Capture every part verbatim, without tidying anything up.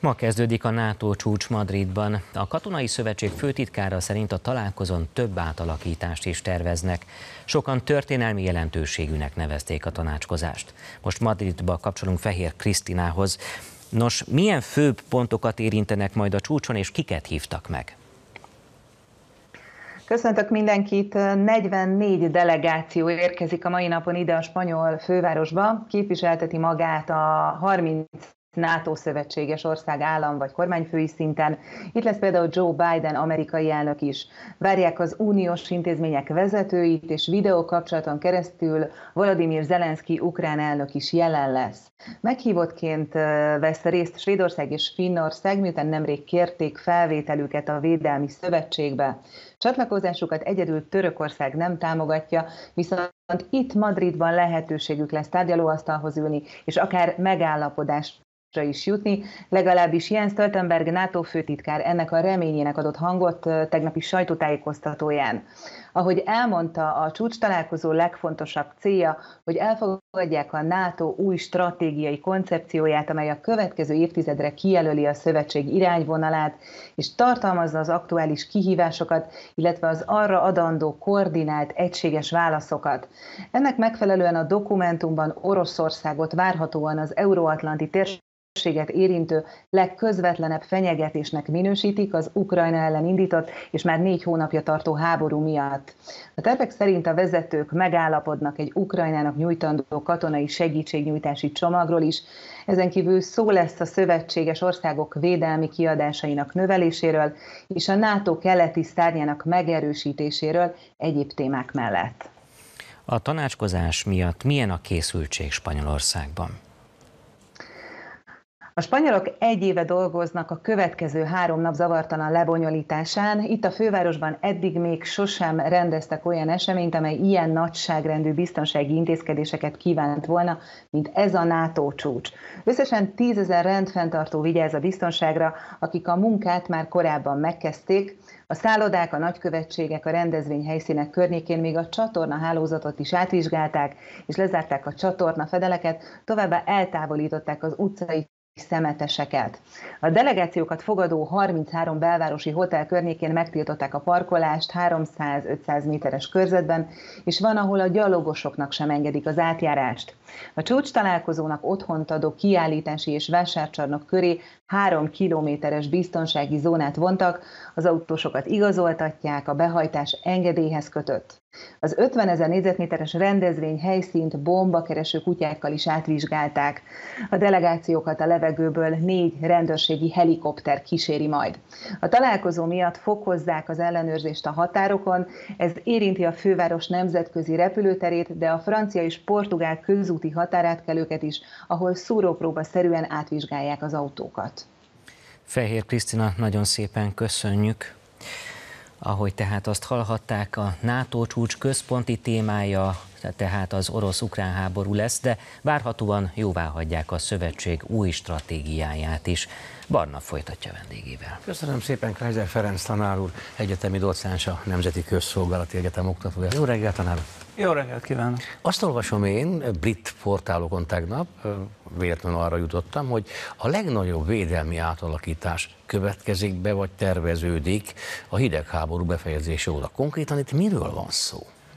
Ma kezdődik a NATO csúcs Madridban. A Katonai Szövetség főtitkára szerint a találkozón több átalakítást is terveznek. Sokan történelmi jelentőségűnek nevezték a tanácskozást. Most Madridba kapcsolunk Fehér Krisztinához. Nos, milyen főbb pontokat érintenek majd a csúcson, és kiket hívtak meg? Köszöntök mindenkit! negyvennégy delegáció érkezik a mai napon ide a spanyol fővárosba. Képviselteti magát a harminc NATO szövetséges ország állam vagy kormányfői szinten. Itt lesz például Joe Biden amerikai elnök is. Várják az uniós intézmények vezetőit, és videókapcsolaton keresztül Volodymyr Zelenszky ukrán elnök is jelen lesz. Meghívottként vesz részt Svédország és Finnország, miután nemrég kérték felvételüket a Védelmi Szövetségbe. Csatlakozásukat egyedül Törökország nem támogatja, viszont itt Madridban lehetőségük lesz tárgyalóasztalhoz ülni, és akár megállapodást is jutni, legalábbis Jens Stoltenberg NATO főtitkár ennek a reményének adott hangot tegnapi sajtótájékoztatóján. Ahogy elmondta, a csúcs találkozó legfontosabb célja, hogy elfogadják a NATO új stratégiai koncepcióját, amely a következő évtizedre kijelöli a szövetség irányvonalát, és tartalmazza az aktuális kihívásokat, illetve az arra adandó koordinált, egységes válaszokat. Ennek megfelelően a dokumentumban Oroszországot várhatóan az euróatlanti térség érintő legközvetlenebb fenyegetésnek minősítik az Ukrajna ellen indított és már négy hónapja tartó háború miatt. A tervek szerint a vezetők megállapodnak egy Ukrajnának nyújtandó katonai segítségnyújtási csomagról is. Ezen kívül szó lesz a szövetséges országok védelmi kiadásainak növeléséről és a NATO keleti szárnyának megerősítéséről egyéb témák mellett. A tanácskozás miatt milyen a készültség Spanyolországban? A spanyolok egy éve dolgoznak a következő három nap zavartalan lebonyolításán. Itt a fővárosban eddig még sosem rendeztek olyan eseményt, amely ilyen nagyságrendű biztonsági intézkedéseket kívánt volna, mint ez a NATO csúcs. Összesen tízezer rendfenntartó vigyáz a biztonságra, akik a munkát már korábban megkezdték. A szállodák, a nagykövetségek, a rendezvényhelyszínek környékén még a csatornahálózatot is átvizsgálták, és lezárták a csatornafedeleket, továbbá eltávolították az utcai szemeteseket. A delegációkat fogadó harminchárom belvárosi hotel környékén megtiltották a parkolást háromszáz-ötszáz méteres körzetben, és van, ahol a gyalogosoknak sem engedik az átjárást. A csúcs találkozónak otthont adó kiállítási és vásárcsarnok köré három kilométeres biztonsági zónát vontak, az autósokat igazoltatják, a behajtás engedélyhez kötött. Az ötvenezer négyzetméteres rendezvény helyszínt bombakereső kutyákkal is átvizsgálták. A delegációkat a levegőből négy rendőrségi helikopter kíséri majd. A találkozó miatt fokozzák az ellenőrzést a határokon, ez érinti a főváros nemzetközi repülőterét, de a francia és portugál közúti határátkelőket is, ahol szúrópróba-szerűen átvizsgálják az autókat. Fehér Krisztina, nagyon szépen köszönjük. Ahogy tehát azt hallhatták, a NATO csúcs központi témája tehát az orosz-ukrán háború lesz, de várhatóan jóváhagyják a szövetség új stratégiáját is. Barna folytatja vendégével. Köszönöm szépen, Kaiser Ferenc tanár úr, egyetemi docens, a Nemzeti Közszolgálati Egyetem oktatója. Jó reggelt, tanár! Jó reggelt kívánok! Azt olvasom én brit portálokon tegnap, véletlenül arra jutottam, hogy a legnagyobb védelmi átalakítás következik be, vagy terveződik a hidegháború befejezése óta. Konkrétan itt miről van szó?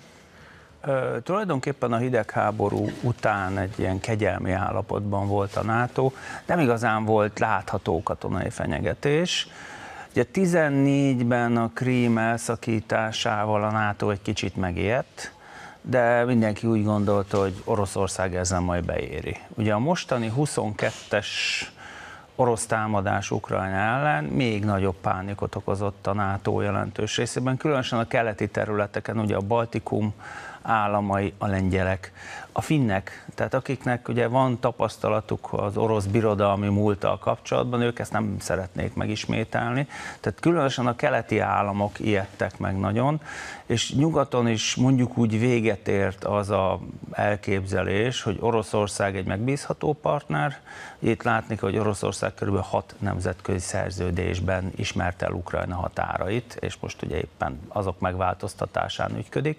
Uh, tulajdonképpen a hidegháború után egy ilyen kegyelmi állapotban volt a NATO, nem igazán volt látható katonai fenyegetés. Ugye tizennégyben a Krím elszakításával a NATO egy kicsit megijedt, de mindenki úgy gondolta, hogy Oroszország ezzel majd beéri. Ugye a mostani huszonkettes orosz támadás Ukrajna ellen még nagyobb pánikot okozott a NATO jelentős részében, különösen a keleti területeken, ugye a Baltikum államai, a lengyelek, a finnek, tehát akiknek ugye van tapasztalatuk az orosz birodalmi múlttal kapcsolatban, ők ezt nem szeretnék megismételni, tehát különösen a keleti államok ijedtek meg nagyon, és nyugaton is mondjuk úgy véget ért az a elképzelés, hogy Oroszország egy megbízható partner. Itt látni, hogy Oroszország kb. hat nemzetközi szerződésben ismert el Ukrajna határait, és most ugye éppen azok megváltoztatásán ügyködik.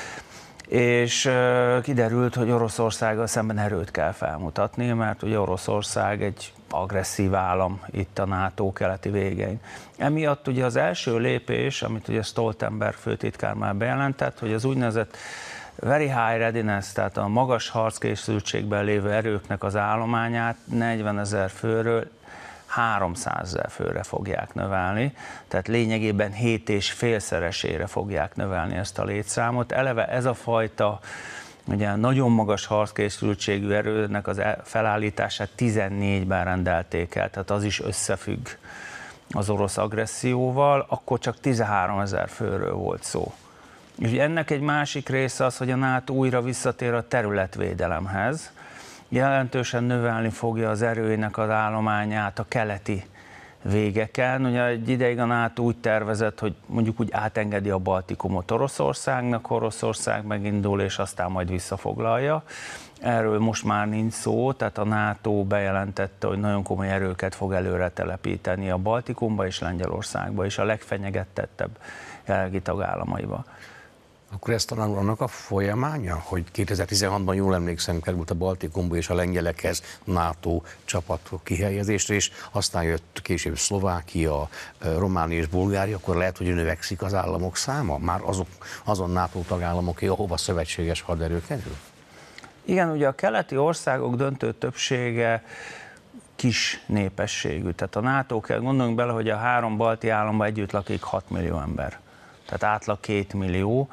És kiderült, hogy Oroszországgal szemben erőt kell felmutatni, mert ugye Oroszország egy agresszív állam itt a NATO keleti végein. Emiatt ugye az első lépés, amit ugye Stoltenberg főtitkár már bejelentett, hogy az úgynevezett very high readiness, tehát a magas harckészültségben lévő erőknek az állományát negyvenezer főről háromszázezer főre fogják növelni, tehát lényegében hét és félszeresére fogják növelni ezt a létszámot. Eleve ez a fajta ugye nagyon magas harckészültségű erőnek az felállítását tizennégyben rendelték el, tehát az is összefügg az orosz agresszióval, akkor csak tizenháromezer főről volt szó. És ennek egy másik része az, hogy a NATO újra visszatér a területvédelemhez, jelentősen növelni fogja az erőinek az állományát a keleti végeken. Ugye egy ideig a NATO úgy tervezett, hogy mondjuk úgy átengedi a Baltikumot Oroszországnak, Oroszország megindul, és aztán majd visszafoglalja. Erről most már nincs szó, tehát a NATO bejelentette, hogy nagyon komoly erőket fog előre telepíteni a Baltikumba és Lengyelországba, és a legfenyegettettebb jelenlegi tagállamaiba. Akkor ez talán annak a folyamánya, hogy kétezer-tizenhatban jól emlékszem, került a Baltikumba és a lengyelekhez NATO csapat kihelyezésre, és aztán jött később Szlovákia, Románia és Bulgária, akkor lehet, hogy növekszik az államok száma? Már azok, azon NATO tagállamoké, ahova szövetséges haderő kerül? Igen, ugye a keleti országok döntő többsége kis népességű. Tehát a NATO, kell gondoljunk bele, hogy a három balti államban együtt lakik hat millió ember. Tehát átlag két millió.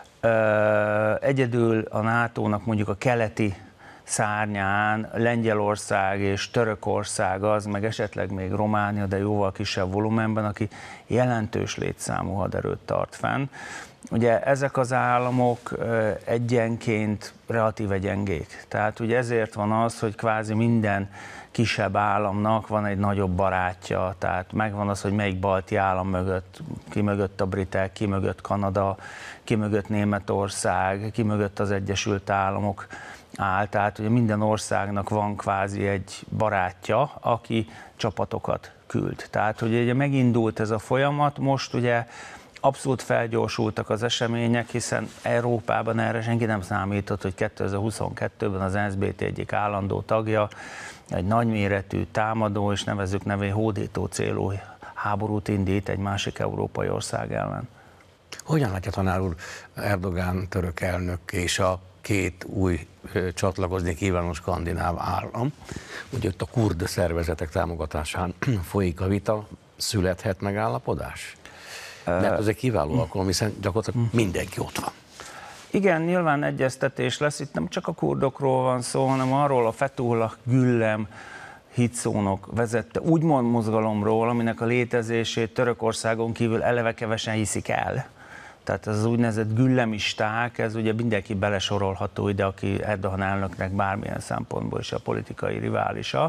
Egyedül a nátónak mondjuk a keleti szárnyán Lengyelország és Törökország az, meg esetleg még Románia, de jóval kisebb volumenben, aki jelentős létszámú haderőt tart fenn. Ugye ezek az államok egyenként relatíve gyengék. Tehát ugye ezért van az, hogy kvázi minden kisebb államnak van egy nagyobb barátja, tehát megvan az, hogy melyik balti állam mögött, ki mögött a britek, ki mögött Kanada, ki mögött Németország, ki mögött az Egyesült Államok áll. Tehát ugye minden országnak van kvázi egy barátja, aki csapatokat küld. Tehát ugye megindult ez a folyamat, most ugye abszolút felgyorsultak az események, hiszen Európában erre senki nem számított, hogy kétezer-huszonkettőben az en es bé té egyik állandó tagja egy nagyméretű támadó, és nevezzük nevén hódító célú háborút indít egy másik európai ország ellen. Hogyan látja, tanár úr, Erdogán török elnök és a két új csatlakozni kívánó skandináv állam, ugye ott a kurd szervezetek támogatásán folyik a vita, születhet megállapodás? Mert ez egy kiváló alkalom, hiszen gyakorlatilag mindenki ott van. Igen, nyilván egyeztetés lesz, itt nem csak a kurdokról van szó, hanem arról a Fethullah Gülen hitszónok vezette úgymond mozgalomról, aminek a létezését Törökországon kívül eleve kevesen hiszik el. Tehát ez az úgynevezett güllemisták, ez ugye mindenki belesorolható ide, aki Erdogan elnöknek bármilyen szempontból is a politikai riválisa.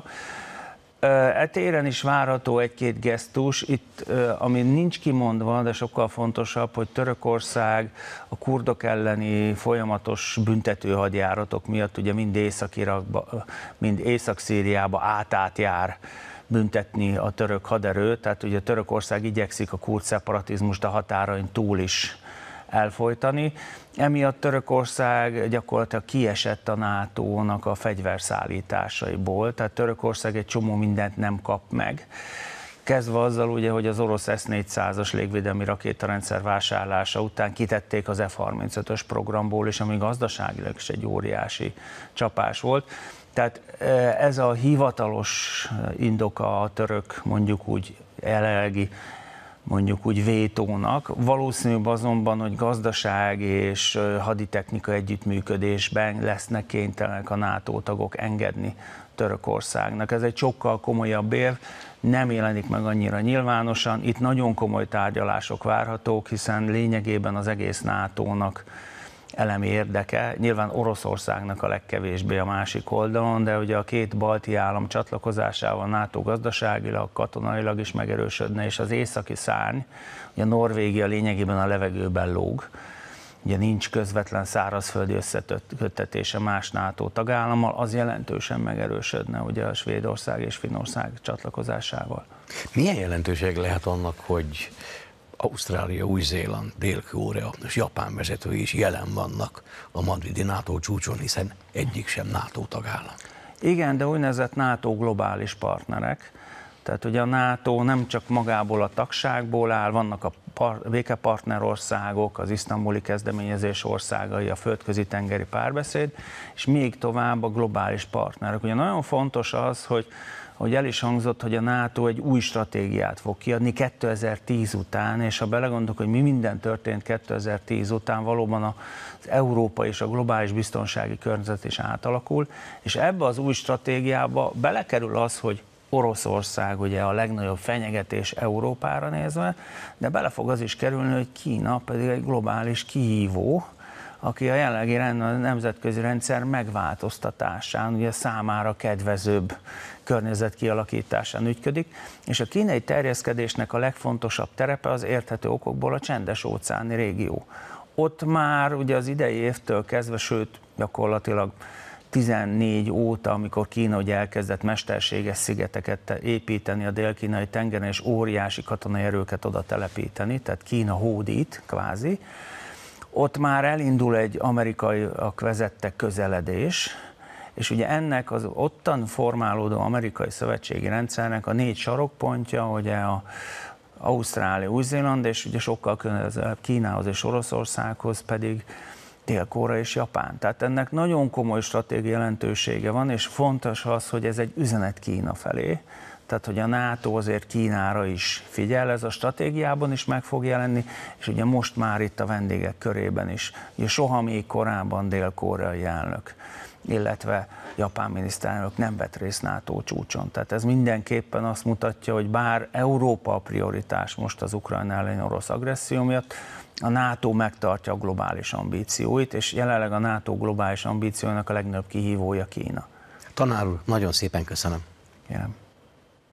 E téren is várható egy-két gesztus, itt, ami nincs kimondva, de sokkal fontosabb, hogy Törökország a kurdok elleni folyamatos büntetőhadjáratok miatt ugye mind Észak-Irakba, mind Észak-Szíriába át-át jár büntetni a török haderőt, tehát ugye Törökország igyekszik a kurd szeparatizmust a határain túl is elfojtani. Emiatt Törökország gyakorlatilag kiesett a nátónak a fegyverszállításaiból, tehát Törökország egy csomó mindent nem kap meg. Kezdve azzal, ugye, hogy az orosz es négyszázas légvédelmi rakétarendszer vásárlása után kitették az ef harmincötös programból, és ami gazdaságilag is egy óriási csapás volt. Tehát ez a hivatalos indoka a török, mondjuk úgy jelenlegi, mondjuk úgy vétónak. Valószínűbb azonban, hogy gazdaság és haditechnika együttműködésben lesznek kénytelenek a NATO tagok engedni Törökországnak. Ez egy sokkal komolyabb érv, nem jelenik meg annyira nyilvánosan. Itt nagyon komoly tárgyalások várhatók, hiszen lényegében az egész nátónak elemi érdeke, nyilván Oroszországnak a legkevésbé a másik oldalon, de ugye a két balti állam csatlakozásával NATO gazdaságilag, katonailag is megerősödne, és az északi szárny, ugye Norvégia lényegében a levegőben lóg, ugye nincs közvetlen szárazföldi összeköttetése más NATO tagállammal, az jelentősen megerősödne ugye a Svédország és Finnország csatlakozásával. Milyen jelentőség lehet annak, hogy Ausztrália, Új-Zéland, Dél-Korea és Japán vezetői is jelen vannak a madridi NATO csúcson, hiszen egyik sem NATO tagállam? Igen, de úgynevezett NATO globális partnerek. Tehát ugye a NATO nem csak magából a tagságból áll, vannak a par- békepartnerországok, az isztambuli kezdeményezés országai, a földközi tengeri párbeszéd, és még tovább a globális partnerek. Ugye nagyon fontos az, hogy hogy el is hangzott, hogy a NATO egy új stratégiát fog kiadni kétezer-tíz után, és ha belegondolok, hogy mi minden történt kétezer-tíz után, valóban az Európa és a globális biztonsági környezet is átalakul, és ebbe az új stratégiába belekerül az, hogy Oroszország ugye a legnagyobb fenyegetés Európára nézve, de bele fog az is kerülni, hogy Kína pedig egy globális kihívó, aki a jelenlegi nemzetközi rendszer megváltoztatásán, ugye számára kedvezőbb környezet kialakításán ügyködik, és a kínai terjeszkedésnek a legfontosabb terepe az érthető okokból a csendes-óceáni régió. Ott már ugye az idei évtől kezdve, sőt gyakorlatilag tizennégy óta, amikor Kína ugye elkezdett mesterséges szigeteket építeni a dél-kínai tengeren, és óriási katonai erőket oda telepíteni, tehát Kína hódít kvázi, ott már elindul egy amerikaiak vezette közeledés, és ugye ennek az ottan formálódó amerikai szövetségi rendszernek a négy sarokpontja, ugye a Ausztrália, Új-Zéland, és ugye sokkal közelebb Kínához és Oroszországhoz pedig Dél-Korea és Japán. Tehát ennek nagyon komoly stratégiai jelentősége van, és fontos az, hogy ez egy üzenet Kína felé. Tehát, hogy a NATO azért Kínára is figyel, ez a stratégiában is meg fog jelenni, és ugye most már itt a vendégek körében is, ugye soha még korábban dél-koreai elnök, illetve japán miniszterelnök nem vett részt NATO csúcson. Tehát ez mindenképpen azt mutatja, hogy bár Európa a prioritás most az Ukrajna elleni orosz agresszió miatt, a NATO megtartja a globális ambícióit, és jelenleg a NATO globális ambíciójának a legnagyobb kihívója Kína. Tanár úr, nagyon szépen köszönöm. Kérem.